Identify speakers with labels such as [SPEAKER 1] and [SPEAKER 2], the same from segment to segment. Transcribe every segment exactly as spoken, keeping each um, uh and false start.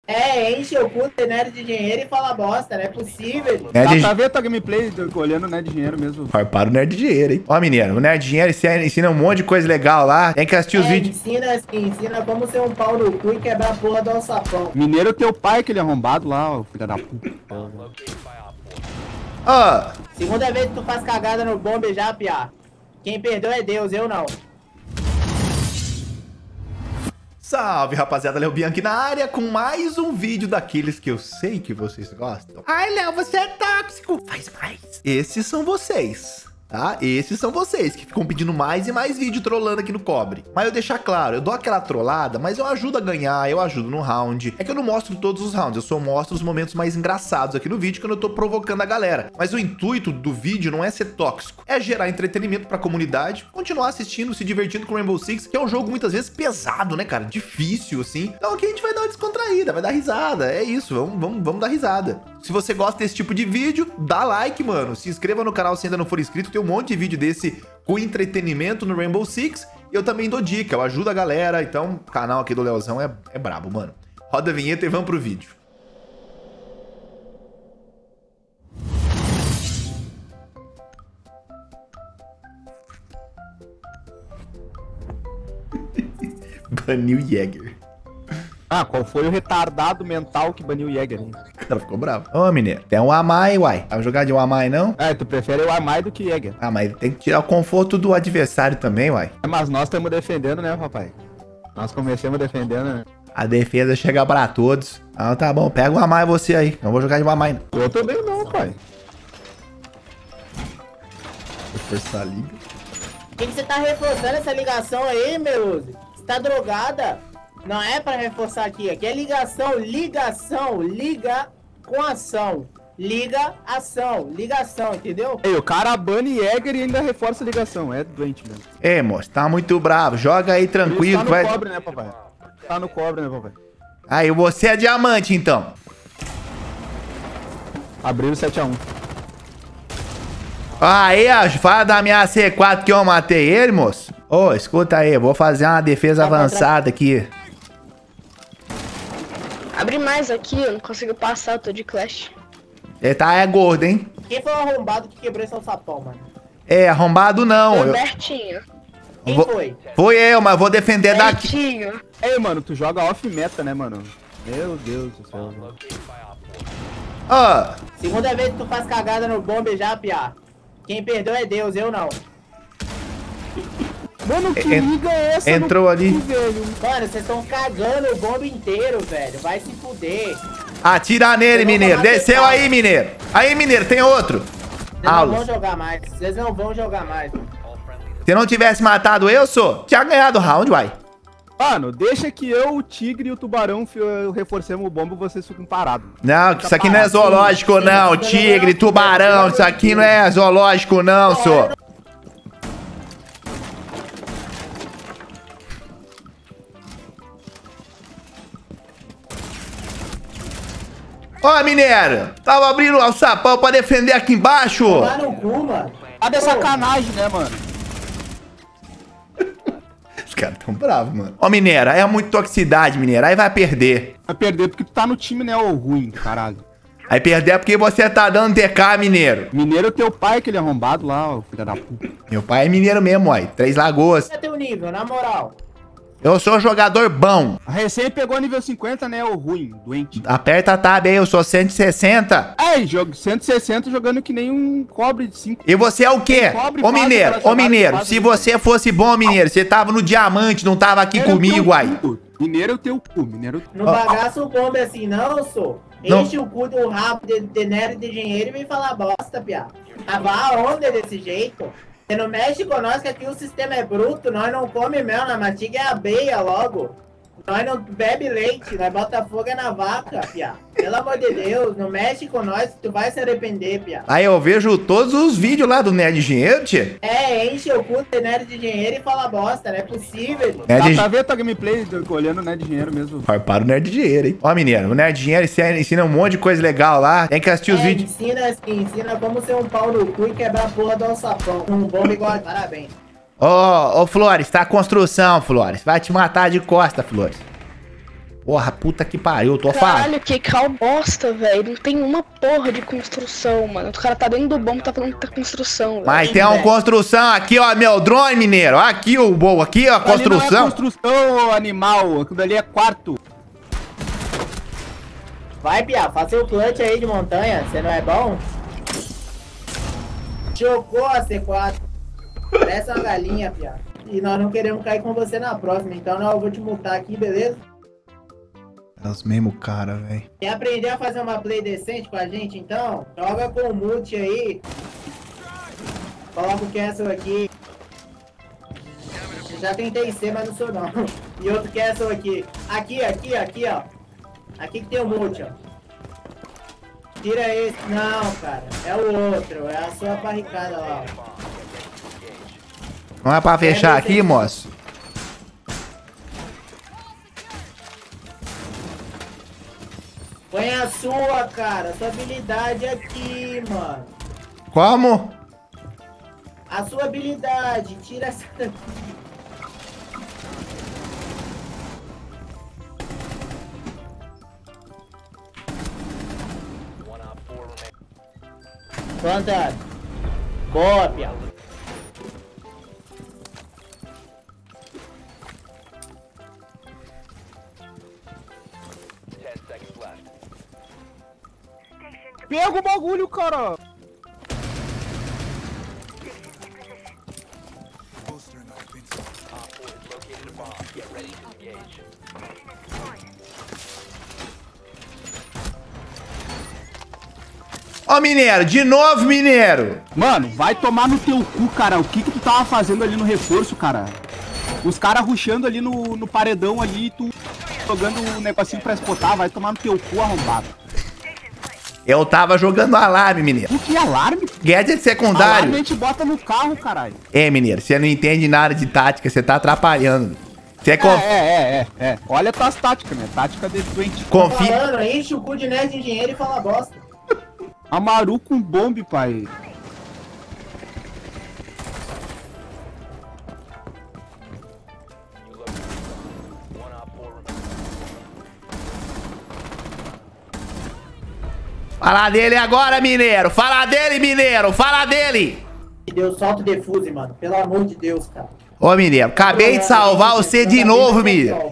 [SPEAKER 1] É, enche o cu, tem nerd de dinheiro e fala bosta, não é possível.
[SPEAKER 2] Nerd...
[SPEAKER 3] Dá pra ver tua gameplay olhando o Nerd Dinheiro mesmo.
[SPEAKER 2] Para o Nerd Dinheiro, hein? Ó, mineiro, o Nerd Dinheiro ensina, ensina um monte de coisa legal lá. Tem que assistir
[SPEAKER 1] é,
[SPEAKER 2] os vídeos.
[SPEAKER 1] Ensina assim, ensina como ser um pau no cu e quebrar a porra do alçapão.
[SPEAKER 3] Mineiro, teu pai, aquele arrombado lá, ó, filha da puta.
[SPEAKER 2] Ó.
[SPEAKER 1] Segunda vez que tu faz cagada no bombe já, piá. Quem perdeu é Deus, eu não.
[SPEAKER 2] Salve, rapaziada, Léo Bianchi na área com mais um vídeo daqueles que eu sei que vocês gostam. Ai, Léo, você é tóxico. Faz mais. Esses são vocês, tá? Esses são vocês que ficam pedindo mais e mais vídeo trollando aqui no Cobre. Mas eu deixar claro, eu dou aquela trollada, mas eu ajudo a ganhar, eu ajudo no round. É que eu não mostro todos os rounds, eu só mostro os momentos mais engraçados aqui no vídeo quando eu tô provocando a galera. Mas o intuito do vídeo não é ser tóxico, é gerar entretenimento pra comunidade, continuar assistindo, se divertindo com Rainbow Six, que é um jogo muitas vezes pesado, né, cara? Difícil, assim. Então aqui a gente vai dar uma descontraída, vai dar risada, é isso, vamos, vamos, vamos dar risada. Se você gosta desse tipo de vídeo, dá like, mano. Se inscreva no canal se ainda não for inscrito, tem um monte de vídeo desse com entretenimento no Rainbow Six. E eu também dou dica, eu ajudo a galera. Então, o canal aqui do Leozão é, é brabo, mano. Roda a vinheta e vamos pro vídeo. Baniu o Jäger.
[SPEAKER 3] Ah, qual foi o retardado mental que baniu o Jäger? Hein?
[SPEAKER 2] O cara ficou bravo. Ô, mineiro, tem um Amai, uai. Vai jogar de um Amai, não?
[SPEAKER 3] É, tu prefere o Amai do que Jäger.
[SPEAKER 2] Ah, mas tem que tirar o conforto do adversário também, uai.
[SPEAKER 3] Mas nós estamos defendendo, né, papai? Nós começamos defendendo, né?
[SPEAKER 2] A defesa chega pra todos. Ah, tá bom. Pega o Amai você aí. Não vou jogar de um Amai, não.
[SPEAKER 3] Eu também não, pai.
[SPEAKER 2] Reforçar a liga.
[SPEAKER 1] Por que, que você tá reforçando essa ligação aí, meu? Você tá drogada? Não é pra reforçar aqui. Aqui é ligação, ligação, liga com ação. Liga, ação, ligação, entendeu?
[SPEAKER 3] Ei, o cara bane Jäger e ainda reforça a ligação. É doente mesmo.
[SPEAKER 2] É, moço, tá muito bravo. Joga aí tranquilo.
[SPEAKER 3] Tá no
[SPEAKER 2] vai...
[SPEAKER 3] cobre, né, papai? Tá no cobre, né, papai?
[SPEAKER 2] Aí, você é diamante, então.
[SPEAKER 3] Abriu sete a um.
[SPEAKER 2] Aí, ó, fala da minha C quatro que eu matei ele, moço. Ô, oh, escuta aí, eu vou fazer uma defesa avançada aqui.
[SPEAKER 4] Abre mais aqui, eu não consigo passar, eu tô de Clash.
[SPEAKER 2] Ele tá é gordo, hein?
[SPEAKER 1] Quem foi o arrombado que quebrou esse alçapão, mano?
[SPEAKER 2] É, arrombado não.
[SPEAKER 4] Foi
[SPEAKER 2] eu...
[SPEAKER 4] o Bertinho.
[SPEAKER 1] Quem
[SPEAKER 2] vou...
[SPEAKER 1] foi?
[SPEAKER 2] Foi eu, mas vou defender daqui.
[SPEAKER 4] Bertinho.
[SPEAKER 3] Ei, mano, tu joga off-meta, né, mano? Meu Deus do céu.
[SPEAKER 2] Ó. Oh.
[SPEAKER 1] Segunda vez que tu faz cagada no bombe já, piá. Quem perdeu é Deus, eu não.
[SPEAKER 3] Mano, que
[SPEAKER 2] En...
[SPEAKER 3] liga é essa?
[SPEAKER 2] Entrou
[SPEAKER 3] no...
[SPEAKER 2] ali.
[SPEAKER 1] Velho? Mano, vocês estão cagando o bombe inteiro, velho. Vai se fuder.
[SPEAKER 2] Atira nele, mineiro. Desceu aí, mineiro. Aí, mineiro, tem outro.
[SPEAKER 1] Vocês não
[SPEAKER 2] Aulas.
[SPEAKER 1] vão jogar mais. Vocês não vão jogar mais.
[SPEAKER 2] Se não tivesse matado eu, sou, tinha ganhado o round, uai.
[SPEAKER 3] Mano, deixa que eu, o tigre e o tubarão reforcemos o bombo e vocês ficam parados.
[SPEAKER 2] Não, isso aqui não é zoológico, não. Tigre, tubarão, isso aqui não é zoológico, não, sou. Ó, mineiro, tava abrindo o alçapão pra defender aqui embaixo.
[SPEAKER 1] Lá no cu, mano.
[SPEAKER 3] Tá de sacanagem, né, mano?
[SPEAKER 2] Os caras tão bravos, mano. Ó, mineiro, aí é muito toxicidade, mineiro. Aí vai perder.
[SPEAKER 3] Vai perder porque tu tá no time, né, ô ruim, caralho.
[SPEAKER 2] Aí perder é porque você tá dando T K, mineiro.
[SPEAKER 3] Mineiro, teu pai, aquele arrombado lá, ô filha da puta.
[SPEAKER 2] Meu pai é mineiro mesmo, ó. Três Lagoas.
[SPEAKER 1] Qual é teu nível, na moral?
[SPEAKER 2] Eu sou jogador bom.
[SPEAKER 3] A recém pegou nível cinquenta, né, ô ruim, doente.
[SPEAKER 2] Aperta a tab aí, eu sou cento e sessenta.
[SPEAKER 3] Ai, jogo cento e sessenta jogando que nem um cobre de cinco.
[SPEAKER 2] E você é o quê?
[SPEAKER 3] Cobre,
[SPEAKER 2] Ô,
[SPEAKER 3] faz
[SPEAKER 2] mineiro,
[SPEAKER 3] aquela
[SPEAKER 2] ô, mineiro,
[SPEAKER 3] jogada,
[SPEAKER 2] se
[SPEAKER 3] faz
[SPEAKER 2] você fosse bom, mineiro, você tava no diamante, não tava aqui
[SPEAKER 3] Mineiro é o
[SPEAKER 2] comigo,
[SPEAKER 3] teu
[SPEAKER 2] uai.
[SPEAKER 3] cu. Mineiro é o teu cu, mineiro...
[SPEAKER 1] Não
[SPEAKER 2] Ó,
[SPEAKER 1] bagaça o bombe assim, não, sou.
[SPEAKER 2] Não.
[SPEAKER 1] Enche o cu do rabo de, de nerd de dinheiro e vem falar bosta, piá. Ah, vá aonde desse jeito? Você não mexe com nós, que aqui o sistema é bruto, nós não come mel, na mastiga é abeia logo. Nós não bebe leite, nós bota fogo é na vaca, piá. Pelo amor de Deus, não mexe com nós, tu vai se arrepender, piá.
[SPEAKER 2] Aí eu vejo todos os vídeos lá do Nerd Dinheiro, tia.
[SPEAKER 1] É, enche o cu de nerd de dinheiro e fala bosta, não é possível.
[SPEAKER 2] Nerd...
[SPEAKER 3] Dá pra ver tua gameplay olhando, né, de dinheiro mesmo.
[SPEAKER 2] Para o Nerd Dinheiro, hein? Ó, mineiro, o Nerd Dinheiro ensina, ensina um monte de coisa legal lá. Tem que assistir os
[SPEAKER 1] É,
[SPEAKER 2] vídeos.
[SPEAKER 1] ensina assim, ensina como ser um pau no cu e quebrar a porra do alçapão. Um bombe igual, parabéns.
[SPEAKER 2] Ó, ô, Flores, tá a construção, Flores. Vai te matar de costa, Flores. Porra, puta que pariu, eu tô falando.
[SPEAKER 4] Caralho, que cal bosta, velho. Não tem uma porra de construção, mano. O cara tá dentro do bombo, tá falando que tá construção, velho.
[SPEAKER 2] Mas tem uma construção aqui, ó, meu drone, mineiro. Aqui o bom, aqui ó, a construção.
[SPEAKER 3] Ali não é construção, animal. Aquilo ali é quarto.
[SPEAKER 1] Vai, Pia, faça o clutch aí de montanha. Você não é bom? Chocou a C quatro. Parece uma galinha, Pia. E nós não queremos cair com você na próxima. Então não, eu vou te multar aqui, beleza?
[SPEAKER 2] É os mesmos cara, velho.
[SPEAKER 1] Quer aprender a fazer uma play decente com a gente, então? Joga com o multi aí. Coloca o castle aqui. Já tentei ser, mas não sou não. E outro castle aqui. Aqui, aqui, aqui, ó. Aqui que tem o multi, ó. Tira esse. Não, cara. É o outro. É a sua barricada lá, ó.
[SPEAKER 2] Não é pra fechar aqui, moço?
[SPEAKER 1] Põe a sua, cara. Sua habilidade aqui, mano.
[SPEAKER 2] Como?
[SPEAKER 1] A sua habilidade. Tira essa daqui. Planta. Boa, Pia.
[SPEAKER 3] Pega o bagulho, cara.
[SPEAKER 2] Ó, mineiro, de novo, mineiro.
[SPEAKER 3] Mano, vai tomar no teu cu, cara. O que que tu tava fazendo ali no reforço, cara? Os caras rushando ali no, no paredão ali e tu jogando o um negocinho pra spotar. Vai tomar no teu cu, arrombado.
[SPEAKER 2] Eu tava jogando alarme, mineiro.
[SPEAKER 3] O que alarme?
[SPEAKER 2] Gadget secundário.
[SPEAKER 3] Alarme a gente bota no carro, caralho.
[SPEAKER 2] É, mineiro, você não entende nada de tática, você tá atrapalhando. Você é, conf...
[SPEAKER 3] é, é, é, é. Olha tuas táticas, né? Tática de doente.
[SPEAKER 2] confia.
[SPEAKER 1] Falando, enche o cu de nerd engenheiro e fala bosta.
[SPEAKER 3] Amaru com bombe, pai.
[SPEAKER 2] Fala dele agora, mineiro. Fala dele, mineiro. Fala dele.
[SPEAKER 1] Deu solta o defuse, mano. Pelo amor de Deus, cara.
[SPEAKER 2] Ô, mineiro, acabei de salvar você de novo, mineiro.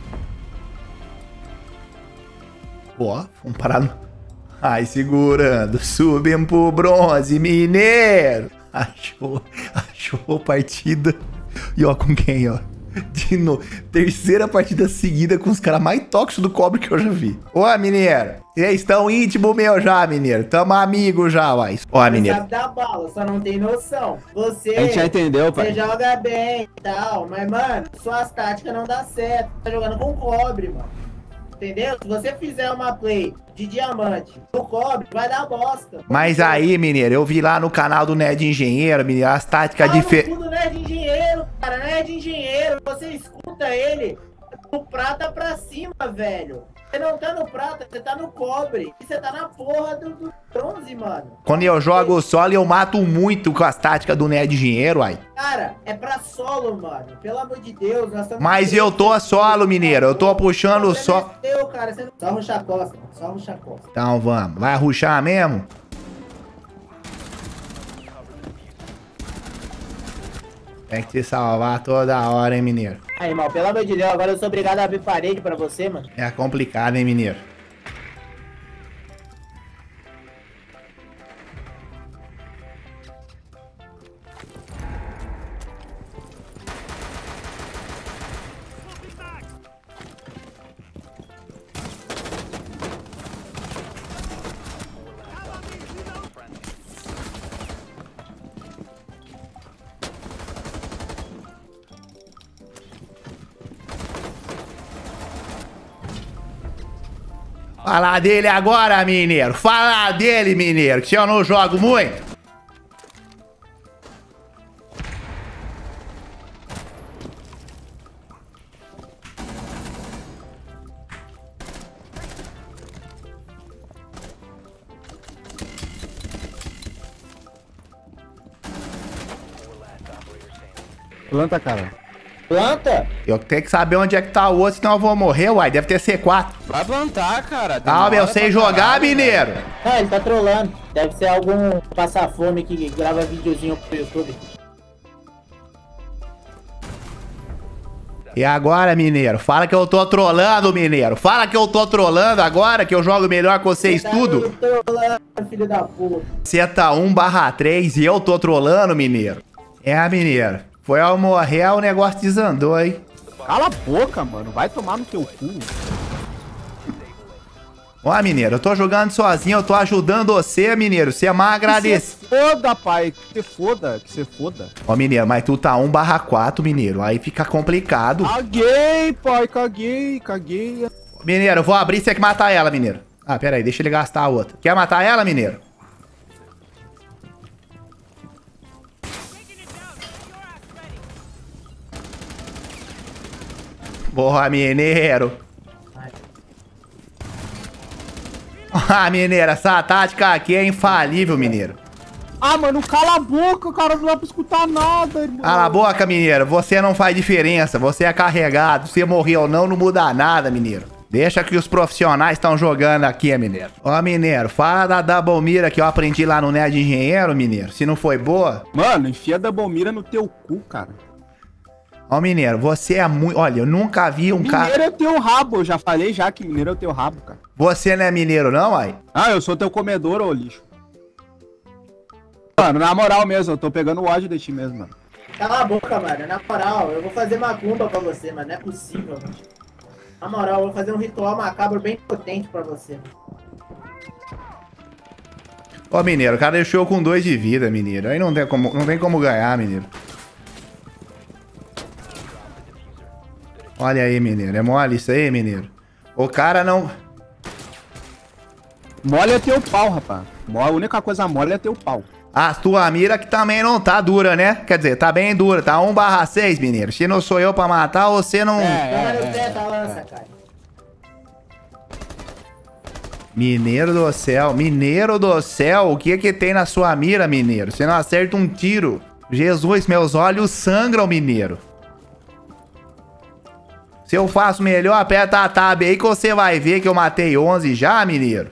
[SPEAKER 2] Ó, vamos parar no... Ai, segurando. Subimos pro bronze, mineiro. Achou, achou partida. E ó, com quem, ó? De novo. Terceira partida seguida com os caras mais tóxicos do cobre que eu já vi. Ô, mineiro. Vocês estão íntimo meu já, mineiro. Tamo amigo já, uai. Ó, mineiro.
[SPEAKER 1] Você sabe dar bala, só não tem noção. Você...
[SPEAKER 3] A gente já entendeu, pai.
[SPEAKER 1] Você joga bem e tal, mas, mano, suas táticas não dá certo. Tá jogando com cobre, mano. Entendeu? Se você fizer uma play de diamante no cobre, vai dar bosta.
[SPEAKER 2] Mas aí, mineiro, eu vi lá no canal do Nerd Engenheiro, mineiro, as táticas diferentes.
[SPEAKER 1] Tudo Nerd Engenheiro, cara. Nerd Engenheiro. Você escuta ele do prata pra cima, velho. Você não tá no prata, você tá no cobre. E você tá na porra do, do bronze, mano.
[SPEAKER 2] Quando eu jogo solo, eu mato muito com as táticas do Nerd Engenheiro, uai.
[SPEAKER 1] Cara, é pra solo, mano. Pelo amor de Deus. Nós estamos...
[SPEAKER 2] Mas eu tô solo, mineiro. Eu tô puxando só.
[SPEAKER 1] Meteu, cara. Você não... Só ruxar a costa, mano. Só ruxar a costa.
[SPEAKER 2] Então vamos. Vai ruxar mesmo? Tem que te salvar toda hora, hein, mineiro.
[SPEAKER 1] Aí, irmão, pelo amor de Deus, agora eu sou obrigado a abrir parede pra você, mano.
[SPEAKER 2] É complicado, hein, mineiro. Fala dele agora, mineiro. Fala dele, mineiro, que eu não jogo muito.
[SPEAKER 3] Planta, cara.
[SPEAKER 1] Planta?
[SPEAKER 2] Eu tenho que saber onde é que tá o outro, senão eu vou morrer, uai. Deve ter C quatro.
[SPEAKER 5] Vai plantar, cara.
[SPEAKER 2] Ah, meu, eu sei jogar,
[SPEAKER 5] caralho,
[SPEAKER 2] mineiro.
[SPEAKER 5] velho.
[SPEAKER 1] Não, ele tá trolando. Deve ser algum passa-fome que grava videozinho pro YouTube.
[SPEAKER 2] E agora, mineiro? Fala que eu tô trolando, mineiro. Fala que eu tô trolando agora, que eu jogo melhor que vocês
[SPEAKER 1] Tá
[SPEAKER 2] tudo.
[SPEAKER 1] trolando, filho da puta.
[SPEAKER 2] Você tá um barra três e eu tô trolando, mineiro. É, mineiro. Foi ao morrer, o negócio desandou, hein?
[SPEAKER 3] Cala a boca, mano. Vai tomar no teu cu.
[SPEAKER 2] Ó, mineiro, eu tô jogando sozinho, eu tô ajudando você, mineiro. Você é mais agradecido.
[SPEAKER 3] Que se foda, pai. Que se foda. Que se foda.
[SPEAKER 2] Ó, mineiro, mas tu tá um barra quatro, mineiro. Aí fica complicado.
[SPEAKER 3] Caguei, pai. Caguei. Caguei.
[SPEAKER 2] Mineiro, eu vou abrir e você tem que matar ela, mineiro. Ah, pera aí, deixa ele gastar a outra. Quer matar ela, mineiro? Porra, mineiro. Ah, mineiro, essa tática aqui é infalível, mineiro.
[SPEAKER 3] Ah, mano, cala a boca, cara. Não dá pra escutar nada, irmão.
[SPEAKER 2] Cala a boca, mineiro. Você não faz diferença. Você é carregado. Se morrer ou não, não muda nada, mineiro. Deixa que os profissionais estão jogando aqui, mineiro. Ó, mineiro, fala da Double Mira que eu aprendi lá no Nerd Engenheiro, mineiro. Se não foi boa...
[SPEAKER 3] Mano, enfia a Double Mira no teu cu, cara.
[SPEAKER 2] Ó, mineiro, você é muito... Olha, eu nunca vi um cara...
[SPEAKER 3] Mineiro é teu rabo. Eu já falei já que mineiro é o teu rabo, cara.
[SPEAKER 2] Você não é mineiro, não, ai?
[SPEAKER 3] Ah, eu sou teu comedor, ô lixo. Mano, na moral mesmo, eu tô pegando ódio de ti mesmo, mano.
[SPEAKER 1] Cala a boca, mano. Na moral, eu vou fazer macumba pra você, mano. Não é possível, mano. Na moral, eu vou fazer um ritual macabro bem potente pra você.
[SPEAKER 2] Ó, mineiro, o cara deixou eu com dois de vida, mineiro. Aí não tem como, não tem como ganhar, mineiro. Olha aí, mineiro. É mole isso aí, mineiro? O cara não...
[SPEAKER 3] Mole é teu pau, rapaz. A única coisa mole é teu pau.
[SPEAKER 2] A tua mira que também não tá dura, né? Quer dizer, tá bem dura. Tá um barra seis, mineiro. Se não sou eu pra matar, você não...
[SPEAKER 1] Toma no pé da lança, cara.
[SPEAKER 2] Mineiro do céu. Mineiro do céu. O que que tem na sua mira, mineiro? Você não acerta um tiro. Jesus, meus olhos sangram, mineiro. Se eu faço melhor, aperta a tab aí que você vai ver que eu matei onze já, mineiro.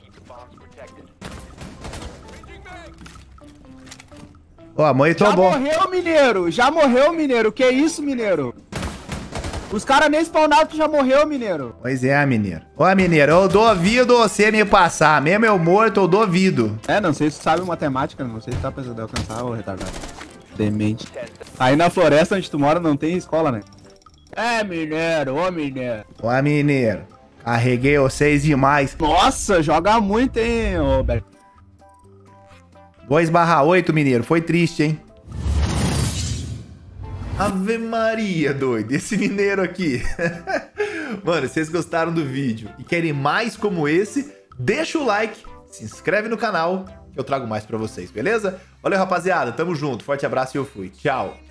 [SPEAKER 2] Ó, muito
[SPEAKER 3] Já
[SPEAKER 2] bom.
[SPEAKER 3] morreu, mineiro. Já morreu, mineiro. Que isso, mineiro? Os caras nem spawnaram, tu já morreu, mineiro.
[SPEAKER 2] Pois é, mineiro. Ó, mineiro, eu duvido você me passar. Mesmo eu morto, eu duvido.
[SPEAKER 3] É, não sei se tu sabe matemática, não sei se tá precisando alcançar o retardado. Demente. Aí na floresta onde tu mora não tem escola, né? É, mineiro, ô mineiro.
[SPEAKER 2] Ó, mineiro. Carreguei vocês demais.
[SPEAKER 3] Nossa, joga muito, hein, ô Beto.
[SPEAKER 2] dois barra oito, mineiro. Foi triste, hein? Ave Maria, doido. Esse mineiro aqui. Mano, se vocês gostaram do vídeo e querem mais como esse, deixa o like, se inscreve no canal que eu trago mais pra vocês, beleza? Valeu, rapaziada. Tamo junto. Forte abraço e eu fui. Tchau.